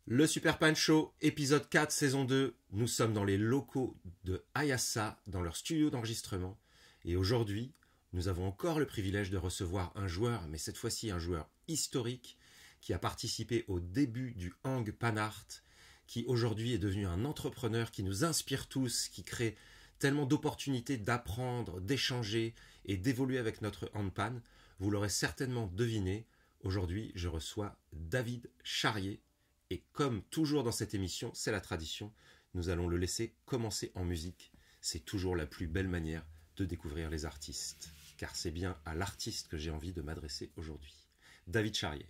Le Super Pan Show, épisode 4, saison 2. Nous sommes dans les locaux de Ayassa, dans leur studio d'enregistrement. Et aujourd'hui, nous avons encore le privilège de recevoir un joueur, mais cette fois-ci un joueur historique, qui a participé au début du Hang Pan Art, qui aujourd'hui est devenu un entrepreneur qui nous inspire tous, qui crée tellement d'opportunités d'apprendre, d'échanger et d'évoluer avec notre handpan. Vous l'aurez certainement deviné, aujourd'hui je reçois David Charrier. Et comme toujours dans cette émission, c'est la tradition, nous allons le laisser commencer en musique. C'est toujours la plus belle manière de découvrir les artistes, car c'est bien à l'artiste que j'ai envie de m'adresser aujourd'hui. David Charrier.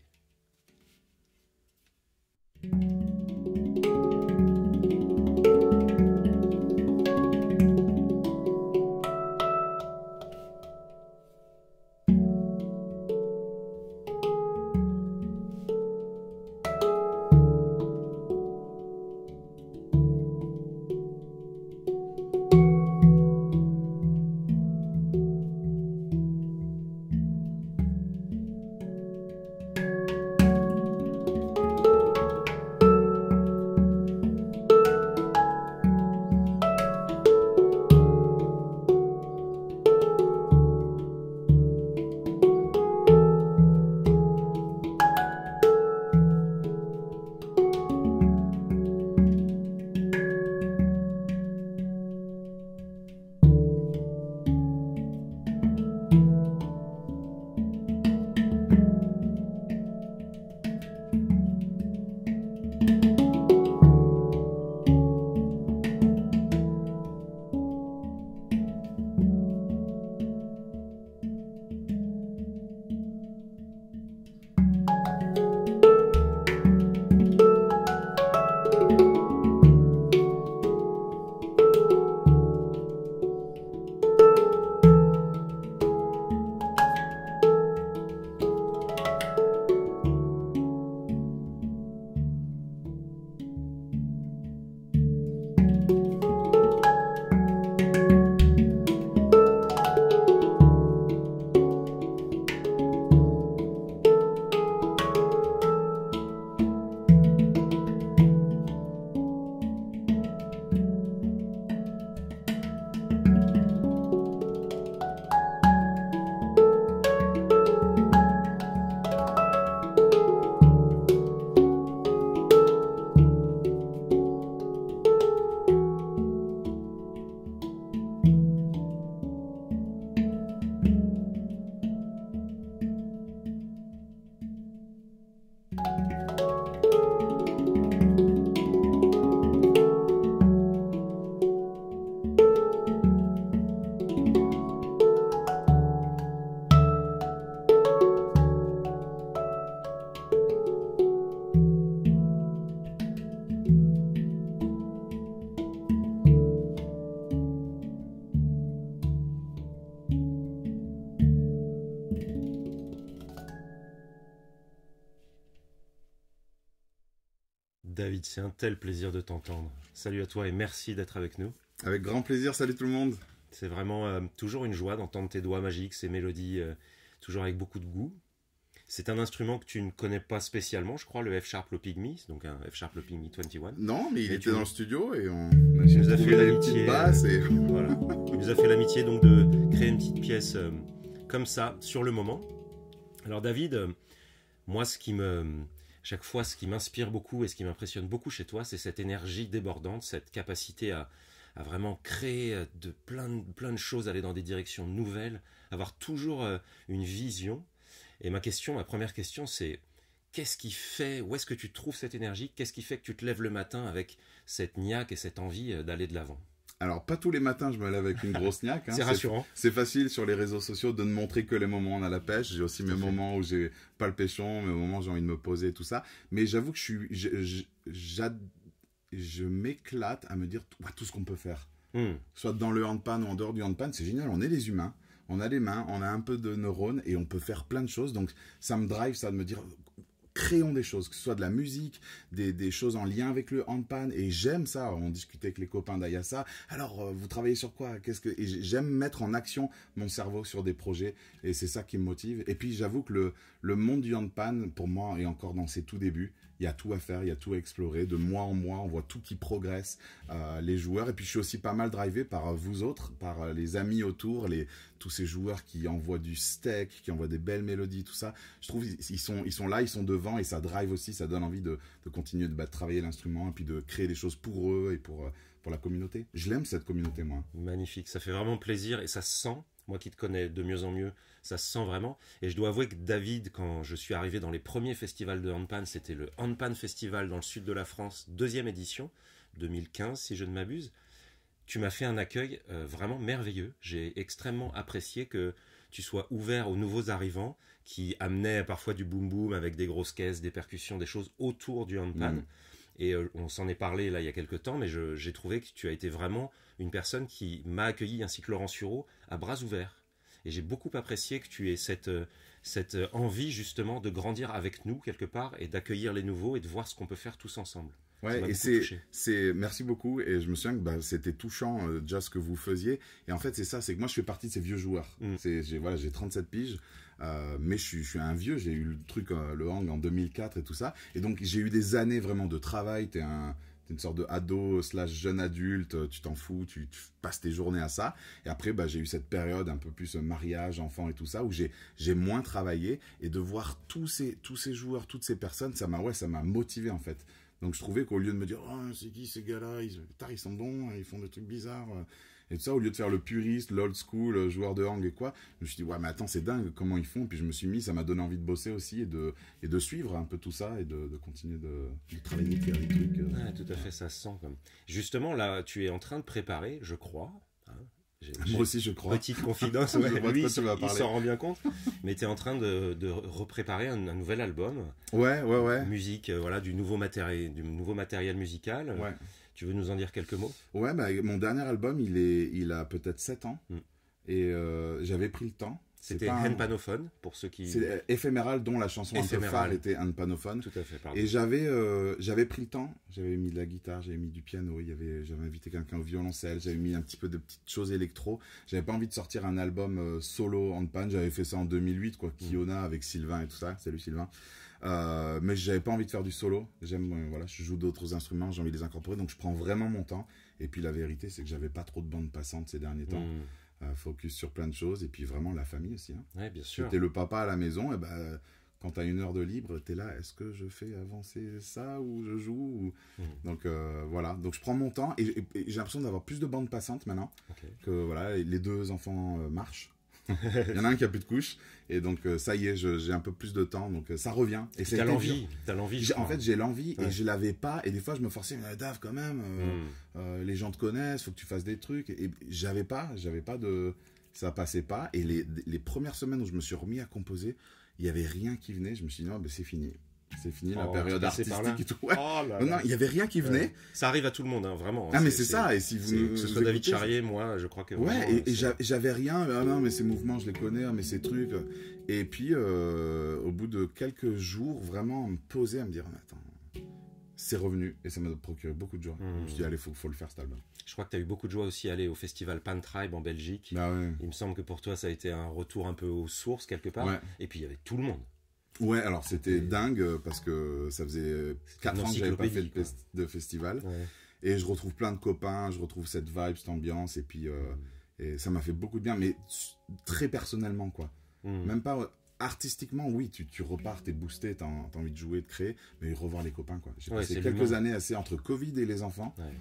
David, c'est un tel plaisir de t'entendre. Salut à toi et merci d'être avec nous. Avec grand plaisir, salut tout le monde. C'est vraiment toujours une joie d'entendre tes doigts magiques, ces mélodies, toujours avec beaucoup de goût. C'est un instrument que tu ne connais pas spécialement, je crois, le F-Sharp Low Pygmy, donc un F-Sharp Low Pygmy 21. Non, mais il était dans le studio et on nous a fait l'amitié. Et... Voilà. Il nous a fait l'amitié donc de créer une petite pièce comme ça, sur le moment. Alors David, moi chaque fois, ce qui m'inspire beaucoup et ce qui m'impressionne beaucoup chez toi, c'est cette énergie débordante, cette capacité à vraiment créer de plein de choses, aller dans des directions nouvelles, avoir toujours une vision. Et ma première question, c'est qu'est-ce qui fait, où est-ce que tu trouves cette énergie? Qu'est-ce qui fait que tu te lèves le matin avec cette niaque et cette envie d'aller de l'avant? Alors, pas tous les matins, je me lève avec une grosse niaque. Hein. C'est rassurant. C'est facile sur les réseaux sociaux de ne montrer que les moments où on a la pêche. J'ai aussi mes moments où j'ai pas le péchon, mes moments où j'ai envie de me poser, tout ça. Mais j'avoue que je m'éclate à me dire tout ce qu'on peut faire. Soit dans le handpan ou en dehors du handpan, c'est génial. On est des humains, on a des mains, on a un peu de neurones et on peut faire plein de choses. Donc, ça me drive, ça de me dire créons des choses, que ce soit de la musique, des choses en lien avec le handpan, et j'aime ça. On discutait avec les copains d'Ayassa. Alors, vous travaillez sur quoi? Et j'aime mettre en action mon cerveau sur des projets, et c'est ça qui me motive. Et puis, j'avoue que le monde du handpan, pour moi, est encore dans ses tout débuts. Il y a tout à faire, il y a tout à explorer. De mois en mois, on voit tout qui progresse, les joueurs. Et puis, je suis aussi pas mal drivé par vous autres, par les amis autour, tous ces joueurs qui envoient du steak, qui envoient des belles mélodies, tout ça. Je trouve qu'ils sont là, ils sont devant, et ça drive aussi, ça donne envie de continuer de travailler l'instrument, et puis de créer des choses pour eux et pour la communauté. Je l'aime, cette communauté, moi. Magnifique, ça fait vraiment plaisir, et ça se sent. Moi qui te connais de mieux en mieux, ça se sent vraiment. Et je dois avouer que David, quand je suis arrivé dans les premiers festivals de handpan, c'était le Handpan Festival dans le sud de la France, 2e édition, 2015 si je ne m'abuse. Tu m'as fait un accueil vraiment merveilleux. J'ai extrêmement apprécié que tu sois ouvert aux nouveaux arrivants qui amenaient parfois du boom-boom avec des grosses caisses, des percussions, des choses autour du handpan. Et on s'en est parlé là il y a quelques temps, mais j'ai trouvé que tu as été vraiment une personne qui m'a accueilli, ainsi que Laurent Sureau, à bras ouverts. Et j'ai beaucoup apprécié que tu aies cette envie justement de grandir avec nous quelque part, et d'accueillir les nouveaux et de voir ce qu'on peut faire tous ensemble. Ouais, et merci beaucoup. Et je me souviens que c'était touchant déjà ce que vous faisiez. Et en fait, c'est que moi je fais partie de ces vieux joueurs. J'ai 37 piges. Mais je suis un vieux, j'ai eu le truc, le hang en 2004 et tout ça. Et donc, j'ai eu des années vraiment de travail. T'es une sorte de ado / jeune adulte, tu t'en fous, tu passes tes journées à ça. Et après, j'ai eu cette période un peu plus mariage, enfant et tout ça, où j'ai moins travaillé. Et de voir tous ces joueurs, toutes ces personnes, ça m'a motivé en fait. Donc, je trouvais qu'au lieu de me dire, oh, c'est qui ces gars-là, ils sont bons, ils font des trucs bizarres. Et tout ça, au lieu de faire le puriste, l'old school, joueur de hang et quoi, je me suis dit, ouais, mais attends, c'est dingue, comment ils font? Puis je me suis mis, ça m'a donné envie de bosser aussi, et de suivre un peu tout ça, et de continuer de travailler, de faire des trucs. Ouais, tout à fait, ça se sent comme. Justement, là, tu es en train de préparer, je crois. Moi aussi, je crois. Petite confidence, lui, il s'en rend bien compte. Mais tu es en train de repréparer un nouvel album. Ouais. Musique, du nouveau matériel musical. Ouais. Tu veux nous en dire quelques mots? Ouais, mon dernier album, il a peut-être 7 ans. Et j'avais pris le temps. C'était Handpanophone, pour ceux qui... C'est éphéméral, dont la chanson un peu phare était Handpanophone. Tout à fait, pardon. Et j'avais pris le temps, j'avais mis de la guitare, j'avais mis du piano, j'avais invité quelqu'un au violoncelle, j'avais mis un petit peu de petites choses électro. J'avais pas envie de sortir un album solo handpan, j'avais fait ça en 2008, quoi, Kiona avec Sylvain et tout ça. Salut Sylvain. Mais j'avais pas envie de faire du solo. Je joue d'autres instruments, j'ai envie de les incorporer, donc je prends vraiment mon temps. Et puis la vérité, c'est que j'avais pas trop de bandes passantes ces derniers temps. Focus sur plein de choses, et puis vraiment la famille aussi. Ouais, bien sûr. J'étais le papa à la maison, et quand tu as 1 heure de libre, tu es là, est-ce que je fais avancer ça ou je joue Donc voilà, donc je prends mon temps, et j'ai l'impression d'avoir plus de bandes passantes maintenant, que les 2 enfants marchent. Il y en a un qui a plus de couches, et donc ça y est, j'ai un peu plus de temps, donc ça revient. Et t'as l'envie. En fait, j'ai l'envie, et je l'avais pas, et des fois je me forçais, mais Dave, quand même, les gens te connaissent, faut que tu fasses des trucs, et j'avais pas de, ça passait pas. Et les premières semaines où je me suis remis à composer, il y avait rien qui venait. Je me suis dit non, c'est fini. C'est fini la période artistique et tout. Ouais. Non, il y avait rien qui venait. Ça arrive à tout le monde, vraiment. Ah, mais c'est ça. Et si que ce soit David Charrier, moi, je crois que. Ouais, et j'avais rien. Ah non, mais ces mouvements, je les connais, mais ces trucs. Et puis, au bout de quelques jours, vraiment, me poser, à me dire, attends, c'est revenu. Et ça m'a procuré beaucoup de joie. Je me suis dit, allez, faut le faire cet album. Je crois que tu as eu beaucoup de joie aussi à aller au festival Pan Tribe en Belgique. Bah ouais. Il me semble que pour toi, ça a été un retour un peu aux sources, quelque part. Ouais. Et puis, il y avait tout le monde. Ouais, alors c'était dingue parce que ça faisait 4 ans que j'avais pas fait de festival. Ouais. Et je retrouve plein de copains, je retrouve cette vibe, cette ambiance, et puis et ça m'a fait beaucoup de bien, mais très personnellement, quoi. Même pas artistiquement, oui, tu repars, t'es boosté, t'as envie de jouer, de créer, mais revoir les copains, quoi. J'ai passé quelques années assez entre Covid et les enfants. Ouais.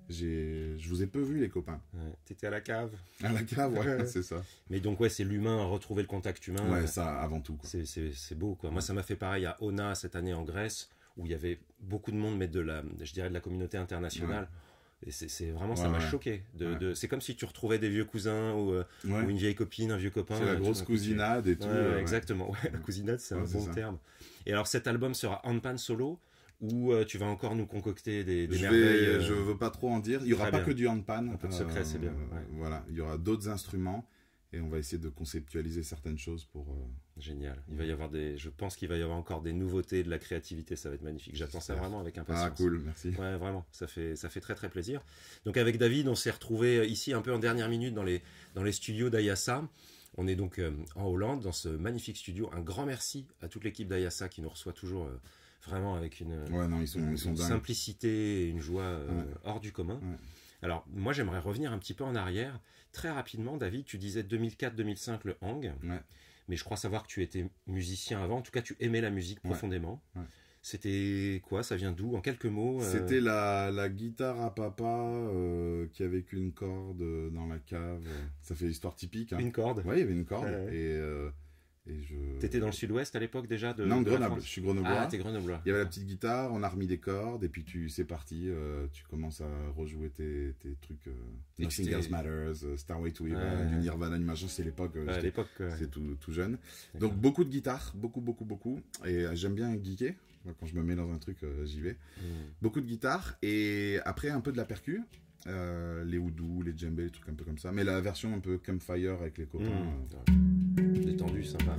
Je vous ai peu vu, les copains. Ouais. T'étais à la cave. À la cave, ouais, c'est ça. Mais donc, c'est l'humain, retrouver le contact humain. Ouais, ça, avant tout, quoi. C'est beau, quoi. Moi, ça m'a fait pareil à Ona cette année en Grèce, où il y avait beaucoup de monde, mais de la communauté internationale. Ouais. Et c'est vraiment, ça m'a choqué. C'est comme si tu retrouvais des vieux cousins ou une vieille copine, un vieux copain. C'est la grosse cousinade et tout. Exactement. Ouais, la cousinade, c'est un bon terme. Et alors, cet album sera handpan solo, ou tu vas encore nous concocter des merveilles. Je veux pas trop en dire. Il y aura pas que du handpan. Un peu de secret, c'est bien. Voilà, il y aura d'autres instruments. Et on va essayer de conceptualiser certaines choses pour... Génial. Je pense qu'il va y avoir encore des nouveautés, de la créativité, ça va être magnifique. J'attends ça vraiment avec impatience. Ah cool, merci. Ouais, vraiment, ça fait très très plaisir. Donc avec David, on s'est retrouvés ici un peu en dernière minute dans les studios d'Ayassa. On est donc en Hollande, dans ce magnifique studio. Un grand merci à toute l'équipe d'Ayassa qui nous reçoit toujours vraiment avec une simplicité et une joie hors du commun. Ouais. Alors, moi, j'aimerais revenir un petit peu en arrière. Très rapidement, David, tu disais 2004-2005, le hang. Ouais. Mais je crois savoir que tu étais musicien avant. En tout cas, tu aimais la musique profondément. Ouais. C'était quoi? Ça vient d'où? En quelques mots C'était la guitare à papa qui avait qu'une corde dans la cave. Ça fait l'histoire typique. Hein. Une corde? Oui, il y avait une corde. T'étais dans le sud-ouest à l'époque déjà Non, Grenoble. Je suis grenoblois. Ah, t'es grenoblois. Il y avait la petite guitare, on a remis des cordes, et puis c'est parti. Tu commences à rejouer tes trucs. Nothing Else Matters, Starway to Heaven, du Nirvana, du machin. C'est l'époque. C'est tout jeune. Donc beaucoup de guitare, beaucoup. Et j'aime bien geeker. Quand je me mets dans un truc, j'y vais. Beaucoup de guitare, et après un peu de la percu. Les oudous, les djembés, les trucs un peu comme ça. Mais la version un peu campfire avec les copains. Détendu, sympa.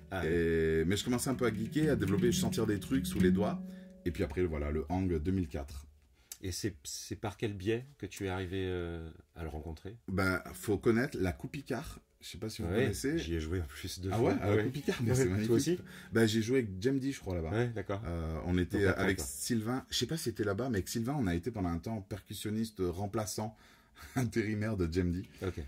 Mais je commençais un peu à geeker, à développer, sentir des trucs sous les doigts. Et puis après, voilà, le hang 2004. Et c'est par quel biais que tu es arrivé à le rencontrer? Faut connaître la Coupe Picard. Je sais pas si vous connaissez. J'y ai joué en plus 2 fois. Ah ouais, à la Coupe Picard, mais c'est magnifique. Toi aussi? J'ai joué avec Jamdi, je crois, là-bas. Ouais, d'accord. On était avec Sylvain. Je sais pas si c'était là-bas, mais avec Sylvain, on a été pendant un temps percussionniste remplaçant intérimaire de Jamdi. Okay.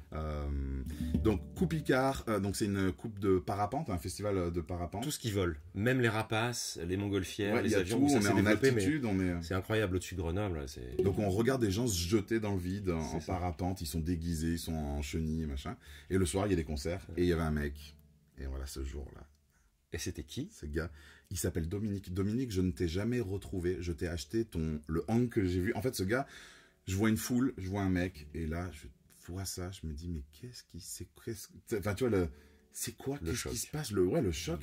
Donc Coupe Picard, donc c'est une coupe de parapente, un festival de parapente. Tout ce qui vole, même les rapaces, les montgolfières, les avions. Tout, on est en altitude, c'est incroyable au-dessus de Grenoble. Donc on regarde des gens se jeter dans le vide en parapente, ils sont déguisés, ils sont en chenilles, machin. Et le soir il y a des concerts et il y avait un mec. Et voilà, ce jour-là. Et c'était qui? Ce gars, il s'appelle Dominique. Dominique, je ne t'ai jamais retrouvé. Je t'ai acheté le hang que j'ai vu. En fait, ce gars. Je vois une foule, je vois un mec, et là, je vois ça, je me dis, mais qu'est-ce qui c'est enfin, tu vois, c'est quoi? Qu'est-ce qui se passe? Le choc.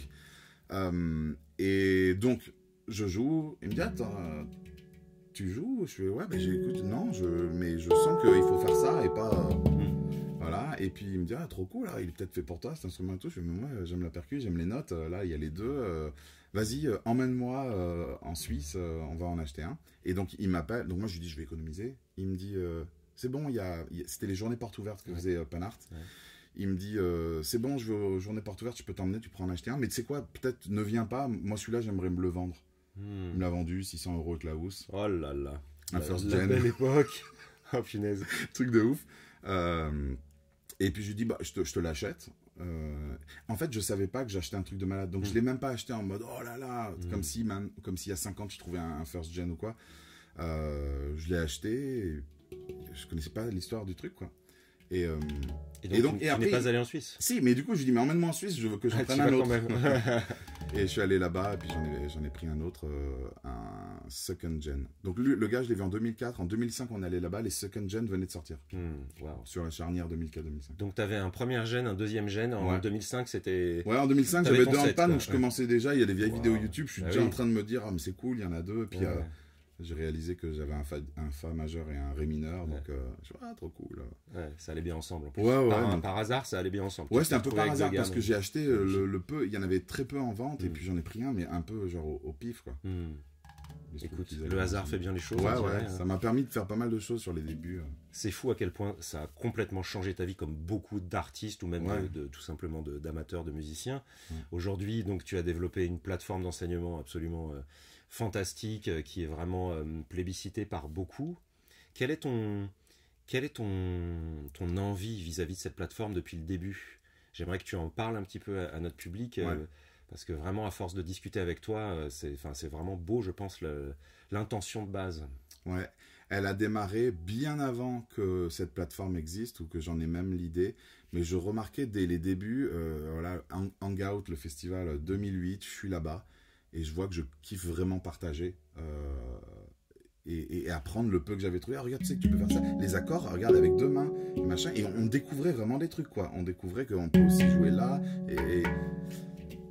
Et donc, je joue, il me dit, attends, tu joues? Je fais, ouais, j'écoute, non, mais je sens qu'il faut faire ça, et pas... Voilà, et puis il me dit, ah, trop cool, là, il est peut-être fait pour toi, cet instrument et tout. Je fais, mais moi, j'aime la percu, j'aime les notes, là, il y a les deux, vas-y, emmène-moi en Suisse, on va en acheter un. Et donc, il m'appelle, donc moi, je lui dis, je vais économiser. Il me dit, c'est bon, c'était les journées portes ouvertes que faisait Panhard. Ouais. Il me dit, c'est bon, je vais aux journées portes ouvertes, je peux t'emmener, tu peux en acheter un. Mais tu sais quoi, peut-être ne viens pas, moi, celui-là, j'aimerais me le vendre. Il me l'a vendu, 600 € avec la housse. Oh là là. Un first la gen. belle époque. Oh, punaise. Truc de ouf. Et puis je lui dis, je te l'achète. En fait, je savais pas que j'achetais un truc de malade. Donc je l'ai même pas acheté en mode, oh là là, comme s'il y a 5 ans, je trouvais un first gen ou quoi. Je l'ai acheté, et je connaissais pas l'histoire du truc, quoi. Et donc tu n'es pas allé en Suisse? Si, mais du coup, je dis, mais emmène-moi en Suisse, je veux que j'en prenne un autre. Et je suis allé là-bas, et puis j'en ai pris un autre, un second gen. Donc le gars, je l'ai vu en 2004. En 2005, on est allé là-bas, les second gen venaient de sortir. Wow. Sur la charnière 2004-2005. Donc tu avais un premier gen, un deuxième gen. En 2005, c'était... Ouais, en 2005, j'avais 2 en panne, donc je commençais déjà. Il y a des vieilles vidéos YouTube, je suis déjà en train de me dire, ah, mais c'est cool, il y en a 2. Et puis j'ai réalisé que j'avais un fa majeur et un ré mineur, donc je vois, trop cool. Ouais, ça allait bien ensemble. En plus. Par hasard, ça allait bien ensemble. Ouais, c'était un peu par hasard parce que j'ai acheté le peu, il y en avait très peu en vente, et puis j'en ai pris un, mais un peu genre au pif, quoi. Écoute, le hasard fait bien les choses. Ouais, ça m'a permis de faire pas mal de choses sur les débuts. C'est fou à quel point ça a complètement changé ta vie, comme beaucoup d'artistes ou même tout simplement d'amateurs, de musiciens. Aujourd'hui, donc, tu as développé une plateforme d'enseignement absolument fantastique, qui est vraiment plébiscitée par beaucoup. Quelle est ton envie vis-à-vis de cette plateforme depuis le début? J'aimerais que tu en parles un petit peu à notre public. Parce que vraiment, à force de discuter avec toi, c'est vraiment beau, je pense, l'intention de base. Ouais, elle a démarré bien avant que cette plateforme existe, ou que j'en ai même l'idée. Mais je remarquais dès les débuts, voilà, Hangout, le festival 2008, je suis là-bas. Et je vois que je kiffe vraiment partager et apprendre le peu que j'avais trouvé. Ah, regarde, tu sais que tu peux faire ça. Les accords, regarde, avec 2 mains, et machin. Et on découvrait vraiment des trucs, quoi. On découvrait qu'on peut aussi jouer là.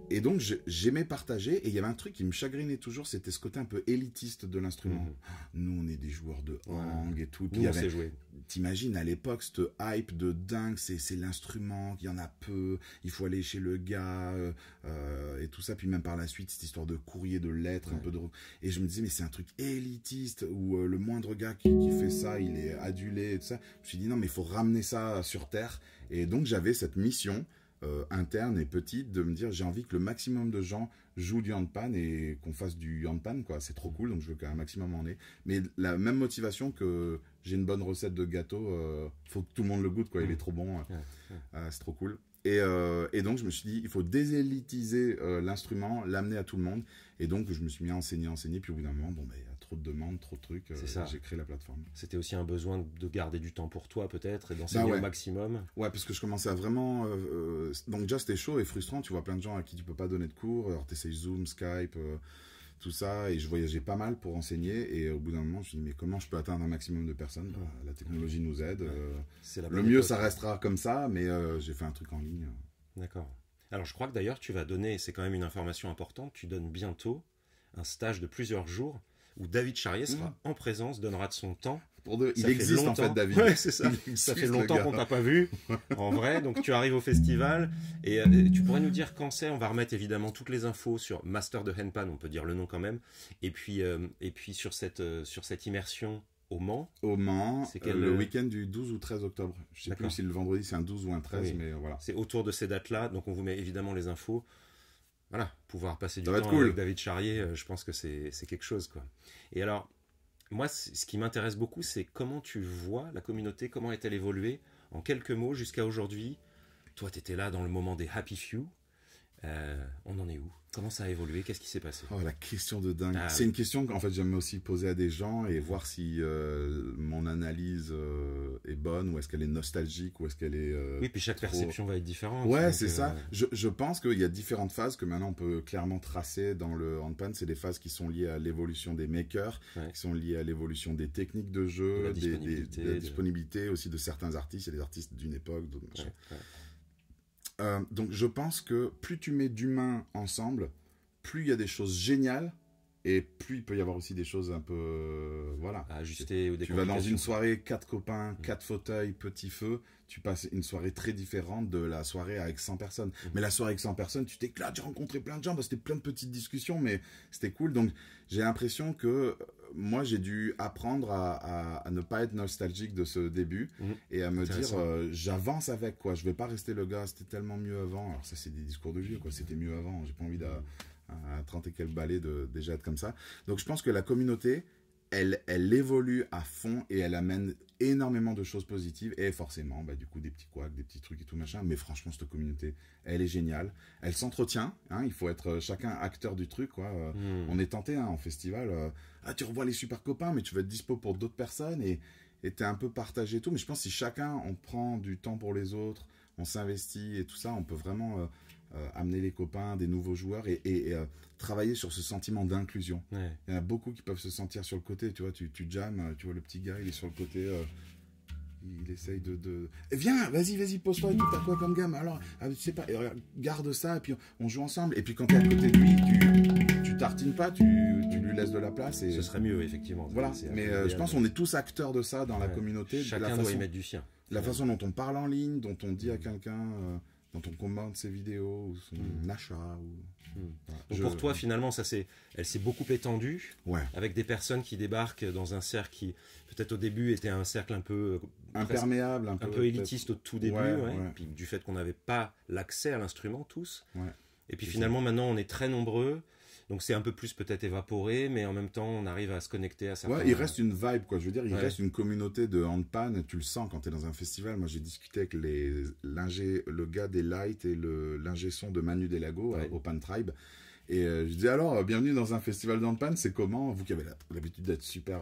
Et donc, j'aimais partager, et il y avait un truc qui me chagrinait toujours, c'était ce côté un peu élitiste de l'instrument. Nous, on est des joueurs de hang et tout. Nous, on sait jouer. T'imagines, à l'époque, cette hype de dingue, c'est l'instrument, il y en a peu, il faut aller chez le gars, et tout ça. Puis même par la suite, cette histoire de courrier, de lettres, un peu de... Et je me disais, mais c'est un truc élitiste, où le moindre gars qui fait ça, il est adulé, et tout ça. Je me suis dit, non, mais il faut ramener ça sur Terre. Et donc, j'avais cette mission... interne et petite de me dire j'ai envie que le maximum de gens jouent du handpan et qu'on fasse du handpan quoi, c'est trop cool, donc je veux qu'un maximum en ait, mais la même motivation que j'ai une bonne recette de gâteau, faut que tout le monde le goûte quoi, il est trop bon, c'est trop cool. Et donc je me suis dit il faut désélitiser l'instrument, l'amener à tout le monde, et donc je me suis mis à enseigner, puis au bout d'un moment il y a trop de demandes, trop de trucs, j'ai créé la plateforme. C'était aussi un besoin de garder du temps pour toi peut-être, et d'enseigner au maximum. Ouais, parce que je commençais à vraiment... donc déjà c'était chaud et frustrant, tu vois plein de gens à qui tu peux pas donner de cours, alors t'essayes Zoom, Skype, tout ça, et je voyageais pas mal pour enseigner, et au bout d'un moment je me suis dit mais comment je peux atteindre un maximum de personnes, la technologie nous aide, le mieux ça restera comme ça, mais j'ai fait un truc en ligne. D'accord. Alors je crois que d'ailleurs tu vas donner, c'est quand même une information importante, tu donnes bientôt un stage de plusieurs jours où David Charrier sera en présence, donnera de son temps. Il existe en fait, David. Ouais, c'est ça. Ça fait longtemps qu'on t'a pas vu, en vrai. Donc tu arrives au festival et tu pourrais nous dire quand c'est. On va remettre évidemment toutes les infos sur Master de Handpan, on peut dire le nom quand même. Et puis sur cette immersion au Mans. Au Mans, le week-end du 12 ou 13 octobre. Je sais plus si le vendredi c'est un 12 ou un 13, mais voilà. C'est autour de ces dates-là, donc on vous met évidemment les infos. Voilà, pouvoir passer du temps cool. avec David Charrier, je pense que c'est quelque chose, quoi. Et alors, moi, ce qui m'intéresse beaucoup, c'est comment tu vois la communauté, comment est-elle évoluée en quelques mots jusqu'à aujourd'hui. Toi, tu étais là dans le moment des Happy Few. On en est où? Comment ça a évolué? Qu'est-ce qui s'est passé? Oh, la question de dingue. C'est une question qu'en fait j'aime aussi poser à des gens et voir si mon analyse est bonne, ou est-ce qu'elle est nostalgique, ou est-ce qu'elle est... oui, puis chaque perception va être différente. Ouais, c'est ça. Je pense qu'il y a différentes phases que maintenant on peut clairement tracer dans le handpan. C'est des phases qui sont liées à l'évolution des makers, qui sont liées à l'évolution des techniques de jeu, de la disponibilité aussi de certains artistes. Il y a des artistes d'une époque, d'autres machins. Donc je pense que plus tu mets d'humains ensemble, plus il y a des choses géniales, et plus il peut y avoir aussi des choses un peu voilà, à ajuster ou des tu vas dans une soirée, 4 copains, 4 fauteuils, petit feu, tu passes une soirée très différente de la soirée avec 100 personnes. Mais la soirée avec 100 personnes, tu t'éclates, j'ai rencontré plein de gens, c'était plein de petites discussions, mais c'était cool. Donc j'ai l'impression que moi j'ai dû apprendre à ne pas être nostalgique de ce début, et à me dire j'avance avec quoi, je vais pas rester le gars c'était tellement mieux avant. Alors ça c'est des discours de vieux quoi, c'était mieux avant, j'ai pas envie à 30 et quelques balais de déjà être comme ça. Donc je pense que la communauté elle évolue à fond, et elle amène énormément de choses positives, et forcément du coup des petits couacs, des petits trucs et tout machin, mais franchement cette communauté elle est géniale, elle s'entretient, il faut être chacun acteur du truc quoi. On est tenté en festival, tu revois les super copains, mais tu vas être dispo pour d'autres personnes, et t'es un peu partagé et tout, mais je pense que si chacun on prend du temps pour les autres, on s'investit et tout ça, on peut vraiment amener les copains, des nouveaux joueurs, et travailler sur ce sentiment d'inclusion. Il y en a beaucoup qui peuvent se sentir sur le côté, tu vois, tu jammes, tu vois le petit gars, il est sur le côté, il essaye de... Viens, vas-y, pose-toi et tout, t'as quoi comme gamme? Alors, je sais pas, garde ça, et puis on joue ensemble, et puis quand t'es à côté de lui, tu tartines pas, tu lui laisses de la place. Et... ce serait mieux, effectivement. Voilà, mais je pense qu'on est tous acteurs de ça dans la communauté. Chacun doit y mettre du sien. La façon dont on parle en ligne, dont on dit à quelqu'un... quand on commande ses vidéos, ou son achat. Donc pour toi, finalement, elle s'est beaucoup étendue, avec des personnes qui débarquent dans un cercle qui, peut-être au début, était un cercle un peu... imperméable, un peu élitiste au tout début, puis du fait qu'on n'avait pas l'accès à l'instrument, tous. Et puis finalement, maintenant, on est très nombreux. Donc c'est un peu plus peut-être évaporé, mais en même temps, on arrive à se connecter à certains... il reste une vibe, quoi. Je veux dire, il reste une communauté de handpan. Tu le sens quand tu es dans un festival. Moi, j'ai discuté avec le gars des Lights et l'ingé son de Manu Delago au Pan Tribe. Et je dis alors, bienvenue dans un festival de handpan. C'est comment, vous qui avez l'habitude d'être super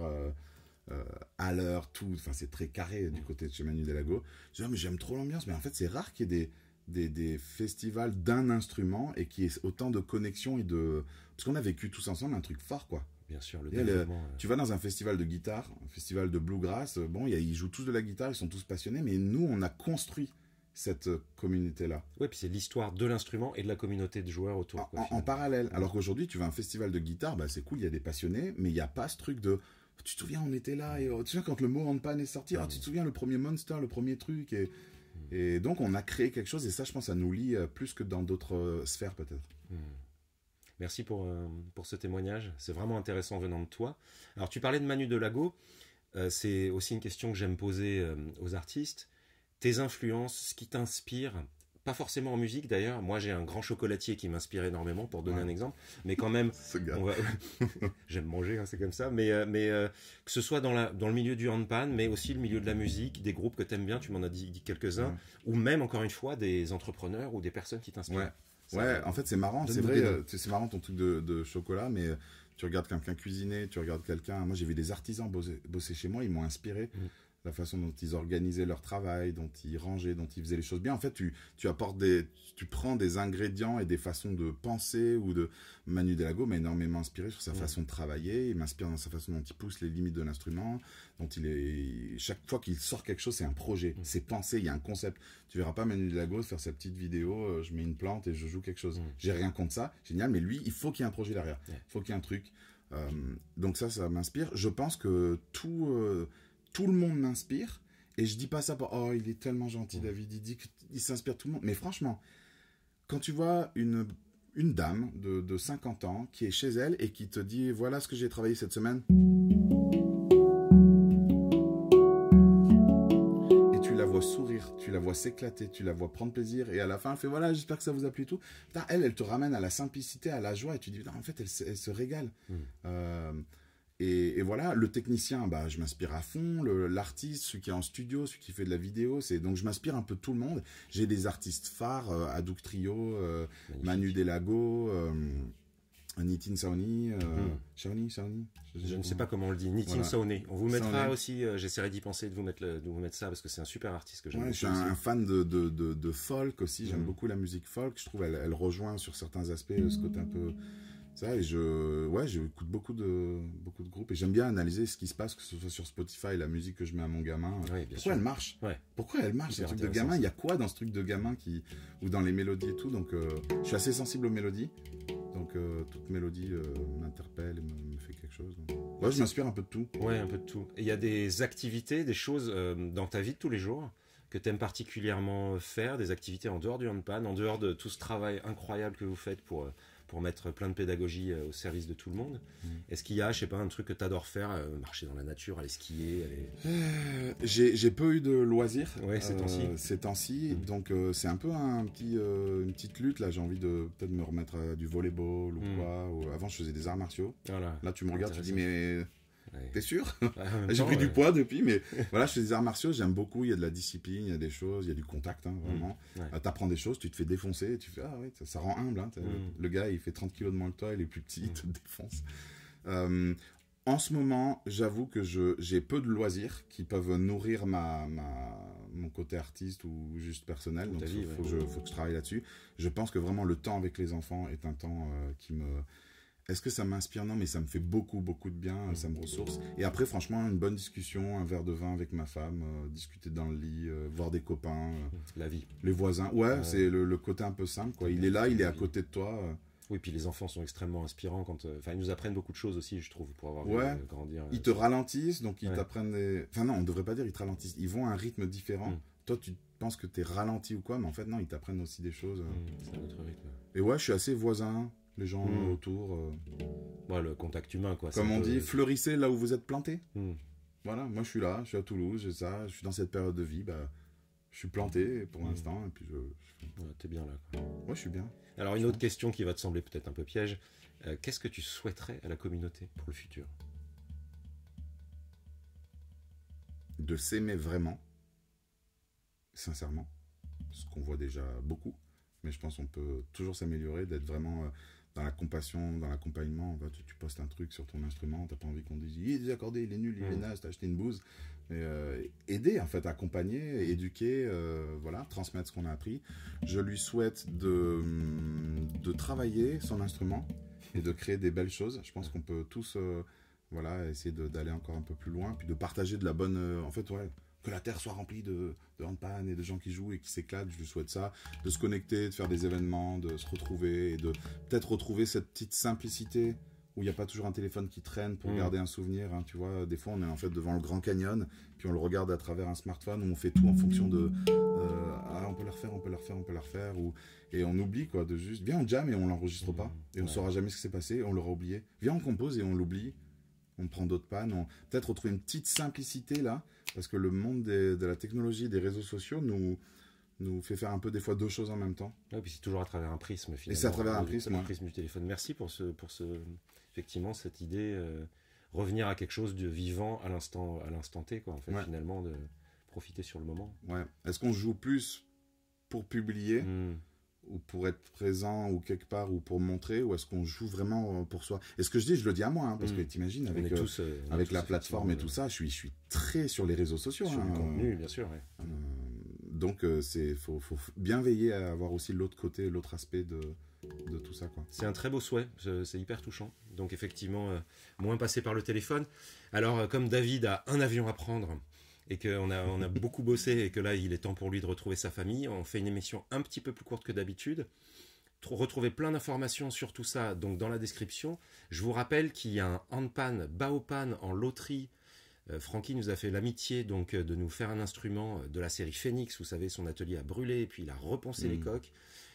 à l'heure, tout. Enfin, c'est très carré du côté de chez Manu Delago. Je dis, mais j'aime trop l'ambiance. Mais en fait, c'est rare qu'il y ait des festivals d'un instrument, et qui est autant de connexions et de... Parce qu'on a vécu tous ensemble un truc fort, quoi. Bien sûr, tu vas dans un festival de guitare, un festival de bluegrass, ils jouent tous de la guitare, ils sont tous passionnés, mais nous, on a construit cette communauté-là. Oui, puis c'est l'histoire de l'instrument et de la communauté de joueurs autour. En parallèle. Alors qu'aujourd'hui, tu vas à un festival de guitare, bah, c'est cool, il y a des passionnés, mais il n'y a pas ce truc de... Tu te souviens, on était là, et tu te souviens quand le mot handpan est sorti, tu te souviens le premier Monster, le premier truc, et donc on a créé quelque chose, et ça, je pense, ça nous lie plus que dans d'autres sphères, peut-être. Merci pour ce témoignage, c'est vraiment intéressant venant de toi. Alors, tu parlais de Manu Delago, c'est aussi une question que j'aime poser aux artistes. Tes influences, ce qui t'inspire, pas forcément en musique d'ailleurs, moi j'ai un grand chocolatier qui m'inspire énormément, pour donner un exemple, mais quand même, j'aime manger, hein, c'est comme ça, mais que ce soit dans le milieu du handpan, mais aussi le milieu de la musique, des groupes que t'aimes bien, tu m'en as dit quelques-uns, ou même encore une fois des entrepreneurs ou des personnes qui t'inspirent. Ouais, en fait c'est marrant, c'est vrai, c'est marrant ton truc de chocolat, mais tu regardes quelqu'un cuisiner, tu regardes quelqu'un, moi j'ai vu des artisans bosser chez moi, ils m'ont inspiré. La façon dont ils organisaient leur travail, dont ils rangeaient, dont ils faisaient les choses bien. En fait, tu apportes tu prends des ingrédients et des façons de penser ou de... Manu Delago m'a énormément inspiré sur sa façon de travailler. Il m'inspire dans sa façon dont il pousse les limites de l'instrument. Chaque fois qu'il sort quelque chose, c'est un projet. C'est pensé, il y a un concept. Tu verras pas Manu Delago faire sa petite vidéo, je mets une plante et je joue quelque chose. J'ai rien contre ça, génial, mais lui, il faut qu'il y ait un projet derrière. Il faut qu'il y ait un truc. Donc ça m'inspire. Je pense que tout le monde m'inspire, et je dis pas ça pour « Oh, il est tellement gentil, David, il dit qu'il s'inspire tout le monde ». Mais franchement, quand tu vois une dame de 50 ans qui est chez elle et qui te dit « Voilà ce que j'ai travaillé cette semaine », et tu la vois sourire, tu la vois s'éclater, tu la vois prendre plaisir, et à la fin, elle fait « Voilà, j'espère que ça vous a plu tout ». Elle te ramène à la simplicité, à la joie, et tu dis « En fait, elle se régale ». Et voilà, le technicien, bah, je m'inspire à fond, l'artiste, celui qui est en studio, celui qui fait de la vidéo, donc je m'inspire un peu de tout le monde. J'ai des artistes phares, Hadouk Trio, Manu Delago, Nitin Sawhney, Sawhney, je ne sais pas comment on le dit, Nitin Sawhney. On vous mettra aussi, j'essaierai d'y penser de vous mettre ça, parce que c'est un super artiste que j'aime. Je suis un fan de folk aussi, j'aime beaucoup la musique folk, je trouve elle rejoint sur certains aspects ce côté un peu... Ça, et j'écoute beaucoup de groupes, et j'aime bien analyser ce qui se passe, que ce soit sur Spotify, la musique que je mets à mon gamin. Pourquoi elle marche? Pourquoi elle marche, ce truc de gamin? Il y a quoi dans ce truc de gamin ou dans les mélodies et tout? Donc, je suis assez sensible aux mélodies. Donc, toute mélodie m'interpelle et me fait quelque chose. Donc... je m'inspire un peu de tout. Ouais, un peu de tout. Et il y a des activités, des choses dans ta vie de tous les jours que tu aimes particulièrement faire, des activités en dehors du handpan, en dehors de tout ce travail incroyable que vous faites pour mettre plein de pédagogie au service de tout le monde. Est-ce qu'il y a, je sais pas, un truc que tu adores faire, marcher dans la nature, aller skier, J'ai peu eu de loisirs ces temps-ci. Donc c'est un peu une petite lutte là. J'ai envie de peut-être me remettre à du volleyball ou quoi. Avant je faisais des arts martiaux. Voilà. Là tu me regardes, tu te dis mais t'es sûr? J'ai pris du poids depuis, mais voilà, je fais des arts martiaux, j'aime beaucoup, il y a de la discipline, il y a des choses, il y a du contact, hein, vraiment. T'apprends des choses, tu te fais défoncer, et tu fais, ah oui, ça rend humble. Hein, le gars, il fait 30 kilos de moins que toi, il est plus petit, il te défonce. En ce moment, j'avoue que j'ai peu de loisirs qui peuvent nourrir mon côté artiste ou juste personnel, donc il faut que je travaille là-dessus. Je pense que vraiment le temps avec les enfants est un temps qui me... Est-ce que ça m'inspire? Non, mais ça me fait beaucoup, beaucoup de bien, ça me ressource. Et après, franchement, une bonne discussion, un verre de vin avec ma femme, discuter dans le lit, voir des copains. La vie. Les voisins. Ouais, c'est le côté un peu simple, quoi. Il est là, il est à côté de toi. Oui, puis les enfants sont extrêmement inspirants ils nous apprennent beaucoup de choses aussi, je trouve, pour avoir grandir. Ils te ralentissent, donc ils t'apprennent des... Enfin non, on ne devrait pas dire ils te ralentissent. Ils vont à un rythme différent. Toi, tu penses que tu es ralenti ou quoi, mais en fait, non, ils t'apprennent aussi des choses. C'est un autre rythme. Et ouais, je suis assez voisin. Les gens autour. Le contact humain, quoi. Comme on dit, fleurissez là où vous êtes planté. Voilà, moi je suis là, je suis à Toulouse, j'ai ça, je suis dans cette période de vie, je suis planté pour l'instant, et puis t'es bien là, quoi. Ouais, je suis bien. Alors une autre question qui va te sembler peut-être un peu piège, qu'est-ce que tu souhaiterais à la communauté pour le futur? De s'aimer vraiment, sincèrement, ce qu'on voit déjà beaucoup. Mais je pense qu'on peut toujours s'améliorer, d'être vraiment dans la compassion, dans l'accompagnement. Tu postes un truc sur ton instrument, t'as pas envie qu'on dise « Il est désaccordé, il est nul, il est naze, t'as acheté une bouse ». Aider, en fait, accompagner, éduquer, transmettre ce qu'on a appris. Je lui souhaite de travailler son instrument et de créer des belles choses. Je pense qu'on peut tous essayer d'aller encore un peu plus loin, puis de partager de la bonne... que la Terre soit remplie de handpan et de gens qui jouent et qui s'éclatent, je lui souhaite ça, de se connecter, de faire des événements, de se retrouver et de peut-être retrouver cette petite simplicité où il n'y a pas toujours un téléphone qui traîne pour garder un souvenir, hein, tu vois, des fois on est en fait devant le Grand Canyon, puis on le regarde à travers un smartphone où on fait tout en fonction de ah, on peut la refaire, on peut la refaire, on peut la refaire, et on oublie quoi, de juste, viens on jam et on l'enregistre pas, et on saura jamais ce qui s'est passé, on l'aura oublié, viens on compose et on l'oublie, on prend d'autres pannes, peut-être retrouver une petite simplicité là, parce que le monde de la technologie, des réseaux sociaux nous fait faire un peu des fois deux choses en même temps. Ouais, puis c'est toujours à travers un prisme finalement. Et c'est à travers un prisme, le prisme du téléphone. Merci pour effectivement cette idée, revenir à quelque chose de vivant à l'instant T, quoi, en fait, finalement, de profiter sur le moment. Ouais. Est-ce qu'on joue plus pour publier ou pour être présent ou quelque part ou pour montrer, ou est-ce qu'on joue vraiment pour soi? Et ce que je dis, je le dis à moi, hein, parce que t'imagines, avec la plateforme et tout ça, je suis très sur les réseaux sociaux. Sur le contenu, bien sûr. Ouais. Donc, faut bien veiller à avoir aussi l'autre côté, l'autre aspect de tout ça, quoi. C'est un très beau souhait, c'est hyper touchant. Donc effectivement, moins passer par le téléphone. Alors, comme David a un avion à prendre, et qu'on a beaucoup bossé, et que là, il est temps pour lui de retrouver sa famille, on fait une émission un petit peu plus courte que d'habitude. Retrouvez plein d'informations sur tout ça donc dans la description. Je vous rappelle qu'il y a un handpan Baopan en loterie. Francky nous a fait l'amitié donc de nous faire un instrument de la série Phoenix. Vous savez, son atelier a brûlé et puis il a repensé les coques.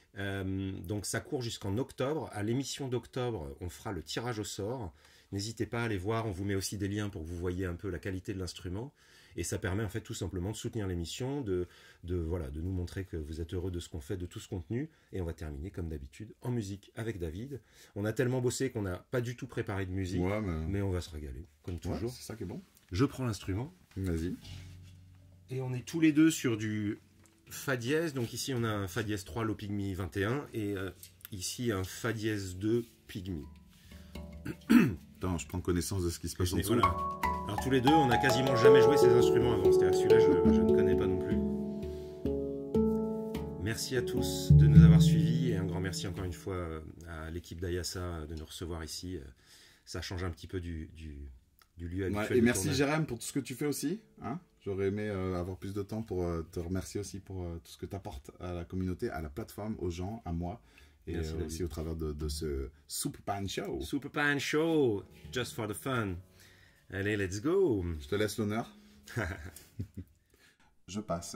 Donc ça court jusqu'en octobre. À l'émission d'octobre, on fera le tirage au sort. N'hésitez pas à aller voir, on vous met aussi des liens pour que vous voyez un peu la qualité de l'instrument. Et ça permet en fait tout simplement de soutenir l'émission, de nous montrer que vous êtes heureux de ce qu'on fait, de tout ce contenu. Et on va terminer comme d'habitude en musique avec David. On a tellement bossé qu'on n'a pas du tout préparé de musique, mais on va se régaler, comme toujours. C'est ça qui est bon. Je prends l'instrument. Vas-y. Et on est tous les deux sur du Fa dièse. Donc ici on a un Fa dièse 3 Low Pygmy 21 et ici un Fa dièse 2 Pygmy. Attends, je prends connaissance de ce qui se passe en dessous. Voilà. Alors tous les deux, on n'a quasiment jamais joué ces instruments avant. C'est-à-dire celui-là, je ne connais pas non plus. Merci à tous de nous avoir suivis et un grand merci encore une fois à l'équipe d'Ayassa de nous recevoir ici. Ça change un petit peu du lieu habituel. Et merci Jérém pour tout ce que tu fais aussi. Hein, j'aurais aimé avoir plus de temps pour te remercier aussi pour tout ce que tu apportes à la communauté, à la plateforme, aux gens, à moi. Et aussi au travers de ce Super Pan Show. Super Pan Show, just for the fun. Allez, let's go. Je te laisse l'honneur. Je passe.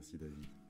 Merci David.